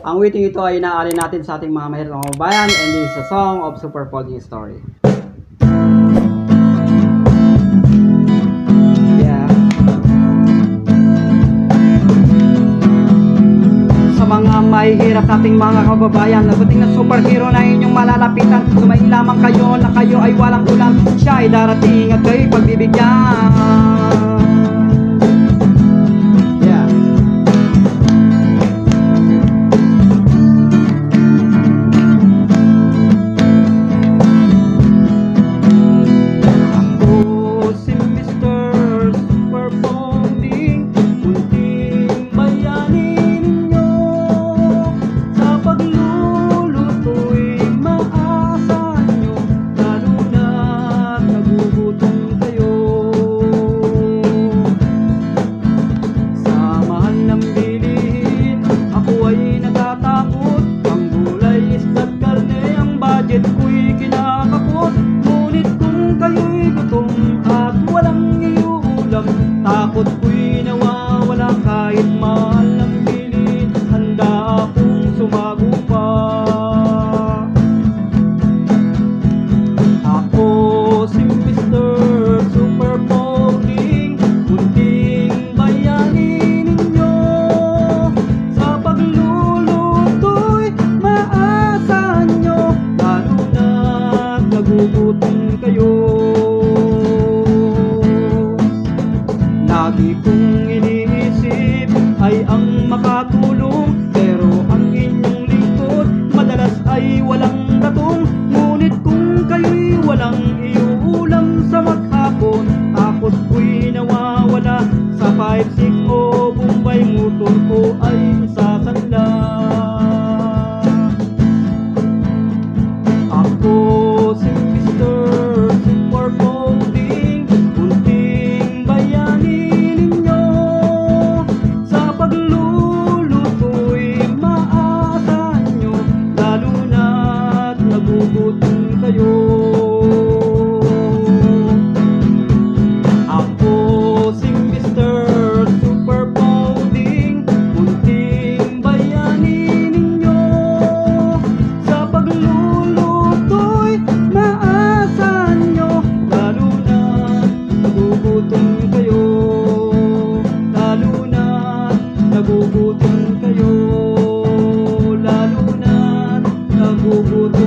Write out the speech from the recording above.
Ang waiting ito ay inaari natin sa ating mga mahirap na kababayan, and this is a song of Mr.polding story. Yeah. Sa mga mahihirap nating mga kababayan, nabuting na superhero na inyong malalapitan. Sumayin lamang kayo na kayo ay walang ulam, siya ay darating at kayo'y pagbibigyan. Takot ko'y nawawala kahit mahal ang bilhin, handa akong sumago pa. Ako si Mr. Superpolding, munting bayanin ninyo. Sa pagluluto'y maasahan nyo, lalo na't nagugutom kayo. Lagi kong iniisip ay ang makatulong, pero ang inyong lingkod madalas ay walang datong. Ngunit kung kayo'y walang iuulam sa maghapon, takot ko'y nawawala. Sa 5-6 o Bombay, motor ko ay sasanla. Ako si Mr. Superpolding, munting bayanin ninyo. Sa pagluluto'y maasahan nyo, lalo na't nagugutom kayo. Ako si Mr. Superpolding, munting bayanin ninyo. Sa pagluluto'y maasahan nyo, lalo na't nagugutom kayo. Lalo na't nagugutom kayo. Lalo na't nagugutom